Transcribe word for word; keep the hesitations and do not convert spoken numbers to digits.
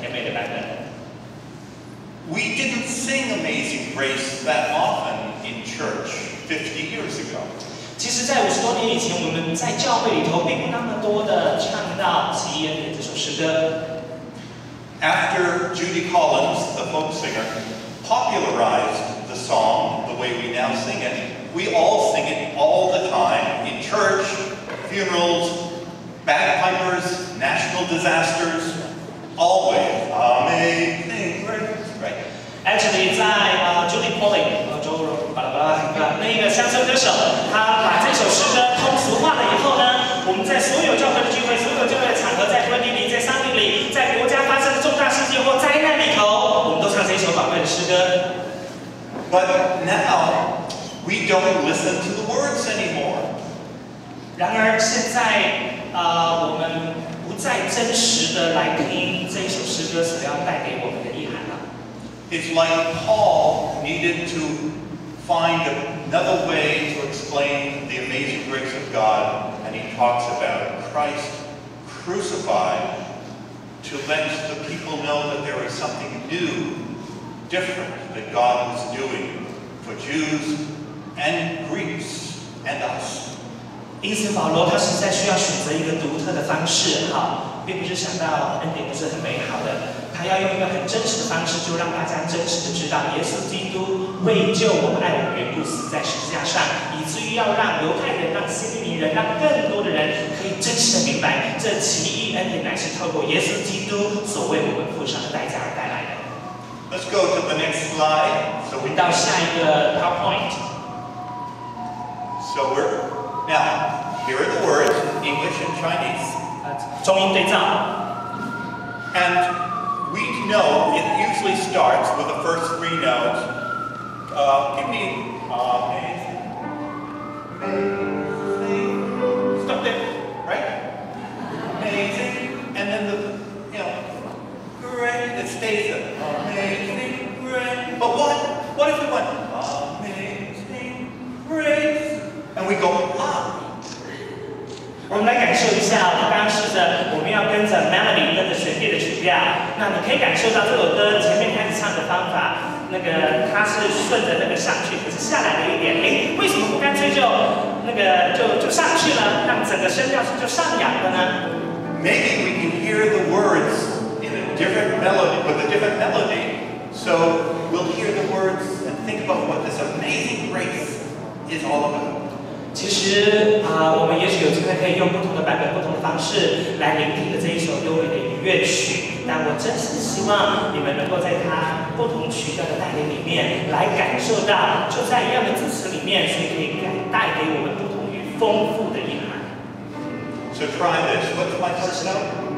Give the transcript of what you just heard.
甜美的版本。 We didn't sing Amazing Grace that often in church fifty years ago. 其实，在五十多年以前，我们在教会里头并不那么多的唱到《奇异恩典》这首诗歌。 After Judy Collins, the folk singer, popularized the song the way we now sing it, we all sing it all the time in church, funerals, bagpipers, national disasters, always. Amazing Grace, right? Actually， 在呃 Judy Collins， 呃周巴拉巴拉那个乡村歌手，他把这首诗歌通俗化了以后呢，我们在所有教会的聚会、所有教会的场合，在婚礼里、在丧礼里、在国家发生的重大事件或灾难里头，我们都唱这一首宝贵的诗歌。 But now we don't listen to the words anymore. 然而现在，呃，我们不再真实的来听这一首诗歌所要带给我们的意涵了。 It's like Paul needed to find another way to explain the amazing grace of God, and he talks about Christ crucified to let the people know that there is something new, different that God was doing for Jews and Greeks and us. 因此，保罗他实在需要选择一个独特的方式，哈，并不是想到恩典不是很美好的，他要用一个很真实的方式，就让大家真实的知道，耶稣基督为救我们爱我们缘故死在十字架上，以至于要让犹太人、让希利尼人、让更多的人可以真实的明白，这奇异恩典乃是透过耶稣基督所为我们付上的代价而带来的。 Let's go to the next slide. So we 到下一个 PowerPoint。 So we're now here are the words English and Chinese. 中英对照。 And we know it usually starts with the first three notes. Uh, give me amazing, amazing. Stop there, right? Amazing, and then the, you know, great. It stays there. Amazing, great. But what? What if we went amazing, great, and we go up? 我们来感受一下，刚刚试着我们要跟着 melody， 跟着旋律的曲调。那你可以感受到这首歌前面开始唱的方法，那个它是顺着那个上去，可是下来了一点。哎，为什么不干脆就那个就就上去了，让整个声调是就上扬了呢 ？Maybe we can hear the words in a different melody with a different melody, so we'll hear the words and think about what this amazing grace is all about. 其实啊、呃，我们也许有机会可以用不同的版本、不同的方式来聆听的这一首优美的音乐曲。但我真是希望你们能够在它不同曲调的带领里面，来感受到，就在一样的字词里面，所以可以带给我们不同于丰富的意涵。 So try this. What's my first note?